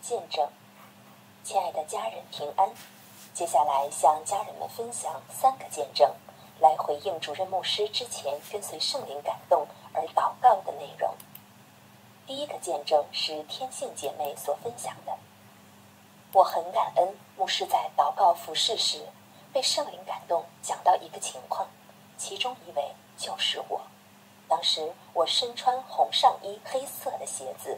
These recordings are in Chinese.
见证。亲爱的家人平安，接下来向家人们分享3个见证，来回应主任牧师之前跟随圣灵感动而祷告的内容。第一个见证是天性姐妹所分享的。我很感恩牧师在祷告服事时被圣灵感动，讲到一个情况，其中一位就是我。当时我身穿红上衣、黑色的鞋子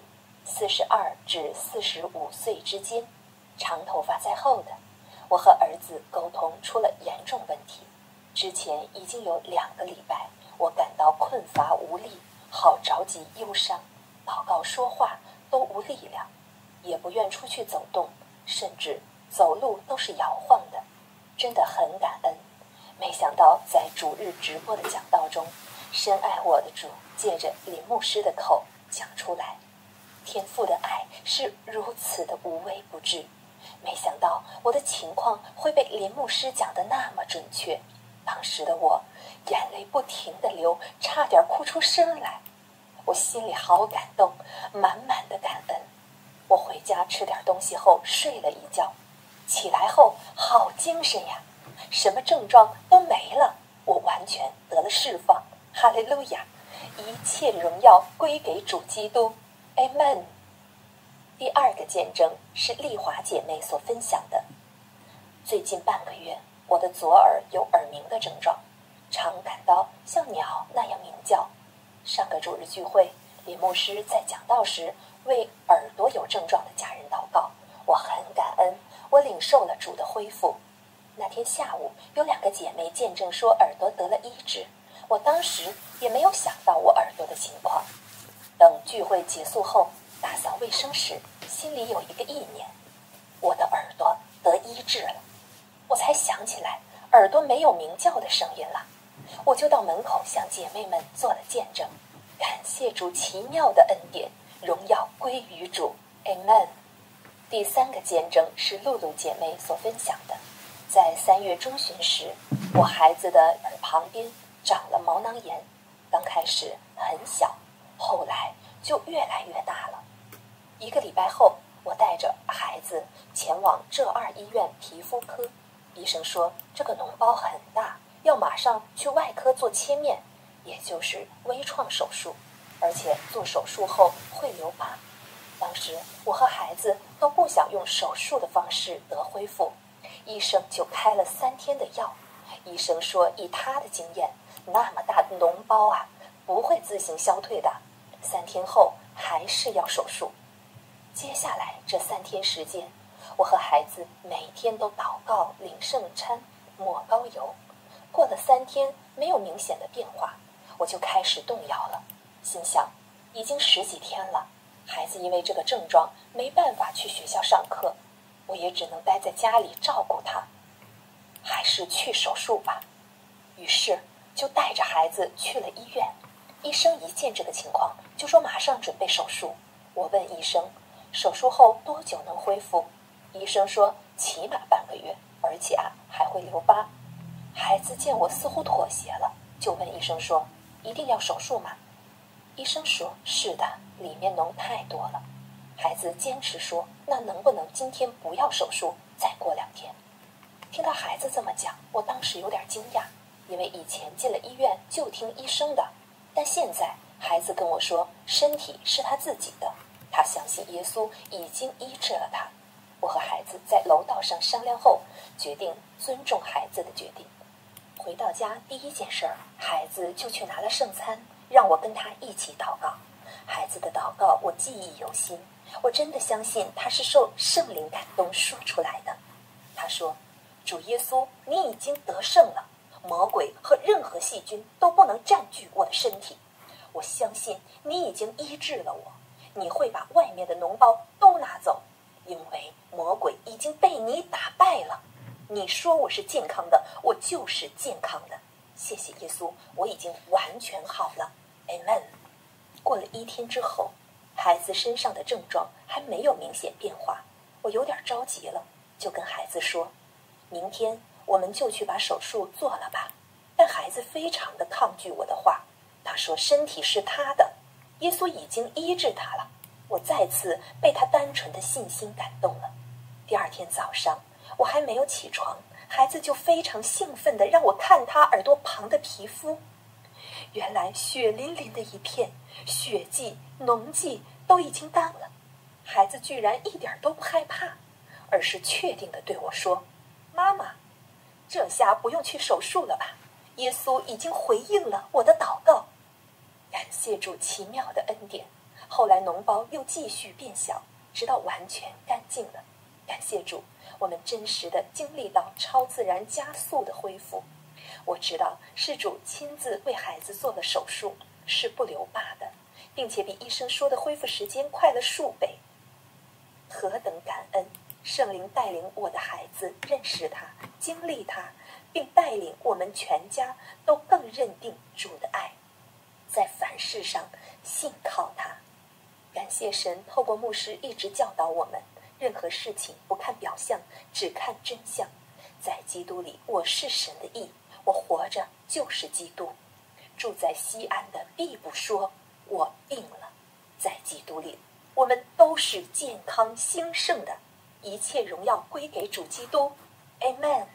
，42至45岁之间，长头发在后的。我和儿子沟通出了严重问题，之前已经有2个礼拜，我感到困乏无力，好着急忧伤，祷告说话都无力量，也不愿出去走动，甚至走路都是摇晃的，真的很感恩。没想到在主日直播的讲道中，深爱我的主借着林牧师的口讲出来，天父的爱是如此的无微不至。没想到我的情况会被林牧师讲得那么准确，当时的我眼泪不停地流，差点哭出声来。我心里好感动，满满的感恩。我回家吃点东西后睡了一觉，起来后好精神呀，什么症状都没了，我完全得了释放。哈利路亚，一切荣耀归给主基督 Amen。 第2个见证是丽华姐妹所分享的。最近半个月，我的左耳有耳鸣的症状，常感到像鸟那样鸣叫。上个主日聚会，李牧师在讲道时为耳朵有症状的家人祷告，我很感恩，我领受了主的恢复。那天下午有2个姐妹见证说耳朵得了医治，我当时也没有想到我耳朵的情况。等聚会结束后打扫卫生时，心里有一个意念，我的耳朵得医治了。我才想起来耳朵没有鸣叫的声音了，我就到门口向姐妹们做了见证，感谢主奇妙的恩典，荣耀归于主 Amen。 第3个见证是露露姐妹所分享的。在3月中旬时，我孩子的耳旁边长了毛囊炎，刚开始很小，后来就越来越大了。1个礼拜后，我带着孩子前往浙2医院皮肤科，医生说这个脓包很大，要马上去外科做切面，也就是微创手术，而且做手术后会留疤。当时我和孩子都不想用手术的方式得恢复，医生就开了3天的药。医生说以他的经验，那么大的脓包啊，不会自行消退的，3天后还是要手术。接下来这3天时间，我和孩子每天都祷告、领圣餐、抹膏油。过了3天没有明显的变化，我就开始动摇了，心想已经10几天了，孩子因为这个症状没办法去学校上课，我也只能待在家里照顾他，还是去手术吧。于是就带着孩子去了医院。医生一见这个情况就说马上准备手术。我问医生手术后多久能恢复？医生说起码半个月，而且还会留疤。孩子见我似乎妥协了，就问医生说一定要手术吗？医生说是的，里面脓太多了。孩子坚持说那能不能今天不要手术，再过2天？听到孩子这么讲，我当时有点惊讶，因为以前进了医院就听医生的，但现在孩子跟我说身体是他自己的，他相信耶稣已经医治了他。我和孩子在楼道上商量后，决定尊重孩子的决定。回到家第1件事，孩子就去拿了圣餐，让我跟他一起祷告。孩子的祷告我记忆犹新，我真的相信他是受圣灵感动说出来的。他说主耶稣，你已经得胜了，魔鬼和任何细菌都不能占据我的身体。我相信你已经医治了我，你会把外面的脓包都拿走，因为魔鬼已经被你打败了。你说我是健康的，我就是健康的。谢谢耶稣，我已经完全好了 Amen。 过了1天之后，孩子身上的症状还没有明显变化，我有点着急了，就跟孩子说明天我们就去把手术做了吧。但孩子非常的抗拒我的话，他说身体是他的，耶稣已经医治他了。 我再次被他单纯的信心感动了。第二天早上，我还没有起床，孩子就非常兴奋地让我看他耳朵旁的皮肤。原来血淋淋的一片，血迹、脓迹都已经淡了。孩子居然一点都不害怕，而是确定地对我说：“妈妈，这下不用去手术了吧？耶稣已经回应了我的祷告。”感谢主奇妙的恩典。后来脓包又继续变小，直到完全干净了。感谢主，我们真实地经历到超自然加速的恢复。我知道是主亲自为孩子做了手术，是不留疤的，并且比医生说的恢复时间快了数倍。何等感恩！圣灵带领我的孩子认识他，经历他，并带领我们全家都更认定主的爱，在凡事上信靠他。感谢神透过牧师一直教导我们，任何事情不看表象，只看真相。在基督里，我是神的义，我活着就是基督。住在西安的必不说我病了，在基督里我们都是健康兴盛的，一切荣耀归给主基督。 Amen。